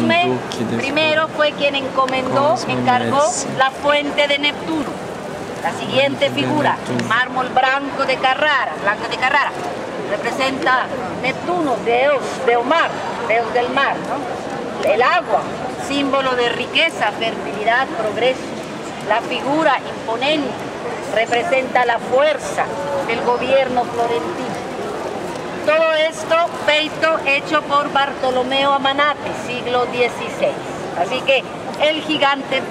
Cosme primero fue quien encargó la fuente de Neptuno. La siguiente figura, mármol blanco de Carrara, representa Neptuno, Deus del mar, Deus del mar, ¿no? El agua, símbolo de riqueza, fertilidad, progreso. La figura imponente representa la fuerza del gobierno florentino. Todo esto hecho por Bartolomeo Amanate, siglo XVI. Así que el gigante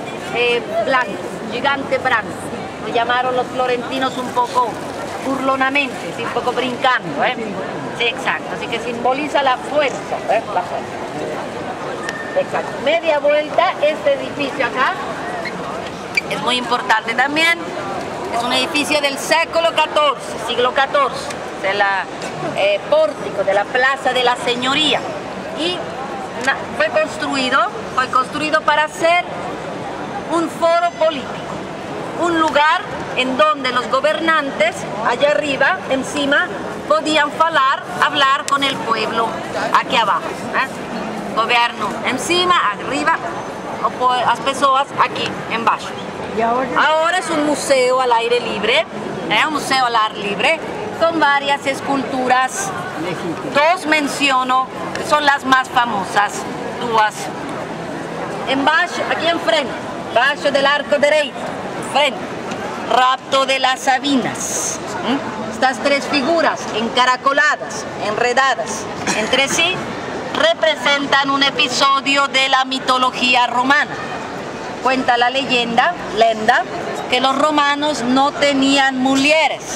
blanco, lo llamaron los florentinos un poco burlonamente, ¿sí? Un poco brincando, ¿eh? Sí, exacto, así que simboliza la fuerza, ¿eh? La fuerza. Exacto. Media vuelta, este edificio acá es muy importante también. Es un edificio del siglo XIV, del pórtico de la Plaza de la Señoría. Y fue construido para ser un foro político, un lugar en donde los gobernantes, allá arriba, encima, podían hablar con el pueblo aquí abajo. Gobierno encima, arriba, las personas aquí en bajo. Ahora es un museo al aire libre, un museo al aire libre, con varias esculturas. Dos menciono, que son las más famosas, dos. En bajo, aquí enfrente, bajo del arco derecho, frente, rapto de las Sabinas. Estas tres figuras encaracoladas, enredadas entre sí, representan un episodio de la mitología romana. Cuenta la leyenda que los romanos no tenían mujeres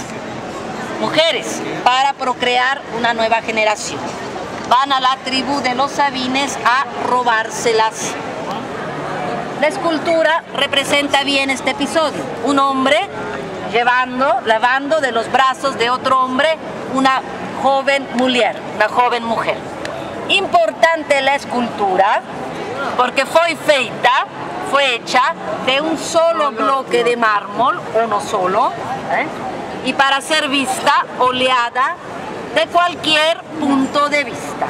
para procrear una nueva generación. Van a la tribu de los Sabines a robárselas. La escultura representa bien este episodio. Un hombre lavando de los brazos de otro hombre una joven mujer. Importante la escultura porque fue hecha de un solo bloque de mármol, uno solo, y para ser vista oleada de cualquier punto de vista.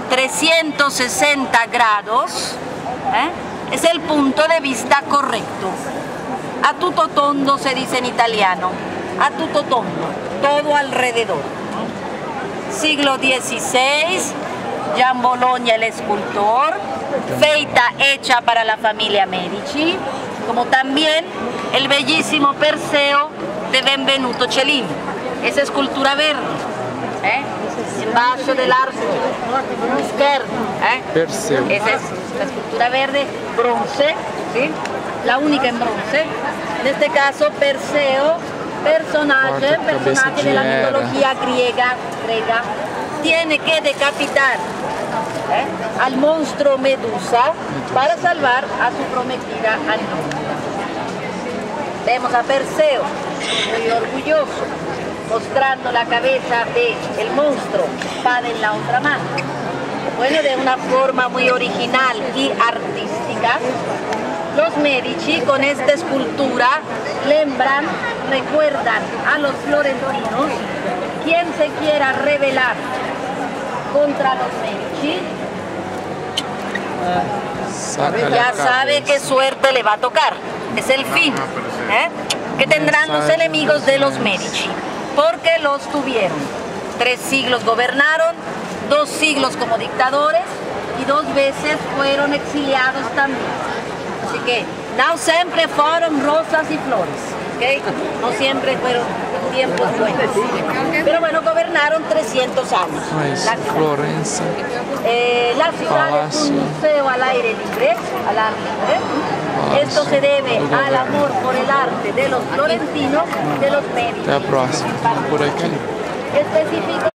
360 grados es el punto de vista correcto. A tutto tondo se dice en italiano, a tutto tondo, todo alrededor. Siglo XVI, Gian Bologna el escultor, hecha para la familia Medici, como también el bellísimo Perseo de Benvenuto Cellini, esa escultura verde, en bajo del arco izquierdo, Perseo. Esa es la escultura verde, bronce, ¿sí? La única en bronce, en este caso Perseo, personaje de la mitología griega, tiene que decapitar al monstruo Medusa para salvar a su prometida Andrómeda. Vemos a Perseo muy orgulloso, mostrando la cabeza del monstruo, espada en la otra mano. Bueno, de una forma muy original y artística, los Medici con esta escultura recuerdan a los florentinos. Quien se quiera rebelar contra los Medici, ya sabe qué suerte le va a tocar. Es el fin que tendrán los enemigos de los Medici, porque los tuvieron. 3 siglos gobernaron, 2 siglos como dictadores y 2 veces fueron exiliados también. Así que no siempre fueron rosas y flores, ¿okay? No siempre fueron tiempos buenos. Pero bueno, gobernaron 300 años. Florencia. La ciudad es un museo al aire libre, Esto se debe al amor por el arte de los florentinos, de los Medici. Hasta la próxima. Por aquí. Específico